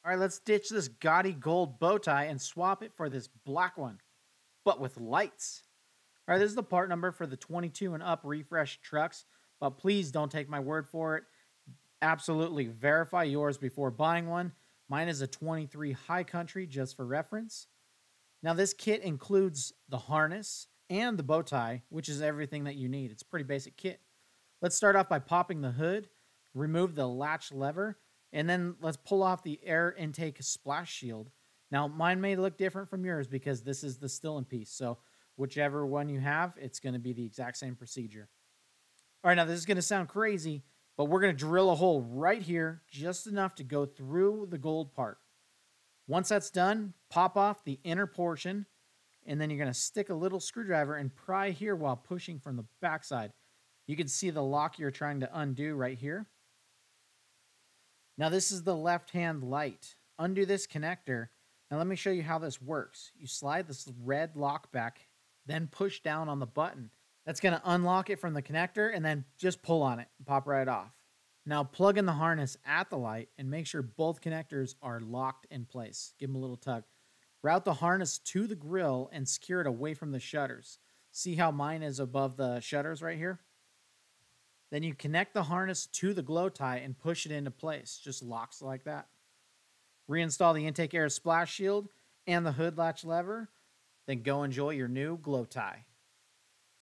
All right, let's ditch this gaudy gold bow tie and swap it for this black one, but with lights. All right, this is the part number for the 22 and up refresh trucks, but please don't take my word for it. Absolutely verify yours before buying one. Mine is a 23 High Country, just for reference. Now, this kit includes the harness and the bow tie, which is everything that you need. It's a pretty basic kit. Let's start off by popping the hood, remove the latch lever, and then let's pull off the air intake splash shield. Now, mine may look different from yours because this is the Stillen piece. So whichever one you have, it's going to be the exact same procedure. All right, now this is going to sound crazy, but we're going to drill a hole right here, just enough to go through the gold part. Once that's done, pop off the inner portion, and then you're going to stick a little screwdriver and pry here while pushing from the backside. You can see the lock you're trying to undo right here. Now this is the left-hand light. Undo this connector. Now let me show you how this works. You slide this red lock back, then push down on the button. That's going to unlock it from the connector, and then just pull on it and pop right off. Now plug in the harness at the light and make sure both connectors are locked in place. Give them a little tug. Route the harness to the grill and secure it away from the shutters. See how mine is above the shutters right here? Then you connect the harness to the glow tie and push it into place. Just locks like that. Reinstall the intake air splash shield and the hood latch lever. Then go enjoy your new glow tie.